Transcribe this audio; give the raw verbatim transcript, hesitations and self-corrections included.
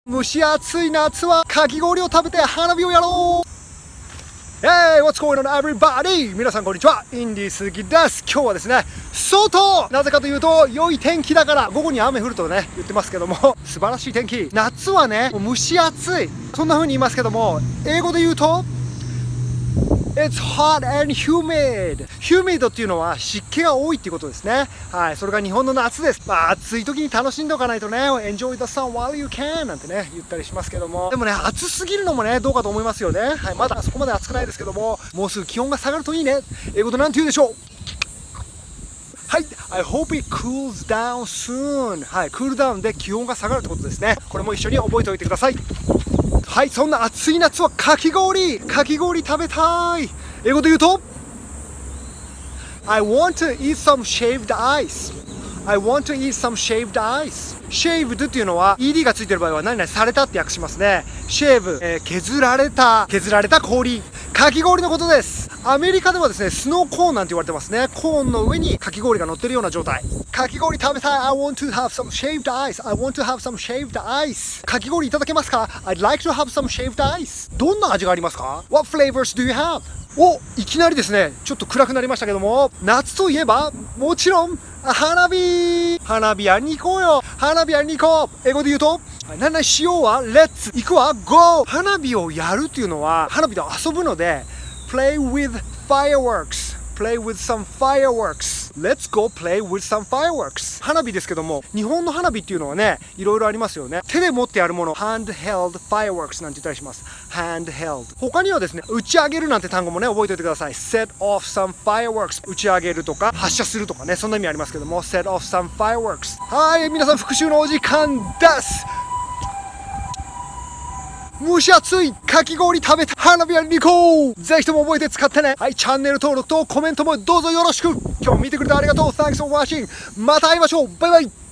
蒸し暑い夏はかき氷を食べて花火をやろう。Hey, what's going on, everybody? 皆さんこんにちは。インディ鈴木です。今日はですね、外なぜかというと、良い天気だから、午後に雨降るとね、言ってますけども、素晴らしい天気。夏はね、もう蒸し暑い。そんな風に言いますけども、英語で言うと、It's hot and humid. Humid っていうのは湿気が多いっていうことですね。はい。それが日本の夏です。まあ暑い時に楽しんでおかないとね、Enjoy the sun while you can なんてね、言ったりしますけども。でもね、暑すぎるのもね、どうかと思いますよね。はい。まだそこまで暑くないですけども、もうすぐ気温が下がるといいね。英語でなんて言うでしょう。はい。I hope it cools down soon. はい。クールダウンで気温が下がるってことですね。これも一緒に覚えておいてください。はい、そんな暑い夏はかき氷かき氷食べたい。英語で言うと I want to eat some shaved ice I want to eat some shaved ice shaved っていうのは イーディー がついてる場合は何々されたって訳しますね。shave、えー、削られた削られた氷かき氷のことです。アメリカではですね、スノーコーンなんて言われてますね。コーンの上にかき氷が乗ってるような状態。かき氷食べたい。I want to have some shaved ice. I want to have some shaved ice. かき氷いただけますか？ I'd like to have some shaved ice. どんな味がありますか？ What flavors do you have? お、いきなりですね、ちょっと暗くなりましたけども、夏といえば、もちろん、花火花火やりに行こうよ花火やりに行こう英語で言うと、何々しようは、レッツ行くわ、ゴー花火をやるっていうのは、花火で遊ぶので、play with fireworks play with some fireworks let's go play with some fireworks 花火ですけども、日本の花火っていうのはね、いろいろありますよね。手で持ってやるもの handheld fireworks なんて言ったりします。 handheld 他にはですね、打ち上げるなんて単語もね、覚えておいてください。 set off some fireworks 打ち上げるとか発射するとかね、そんな意味ありますけども、 set off some fireworks。 はい、皆さん復習のお時間です。蒸し暑いかき氷食べて花火やりに行こう。ぜひとも覚えて使ってね。はい、チャンネル登録とコメントもどうぞよろしく。今日も見てくれてありがとう。 Thanks for watching。 また会いましょう。バイバイ。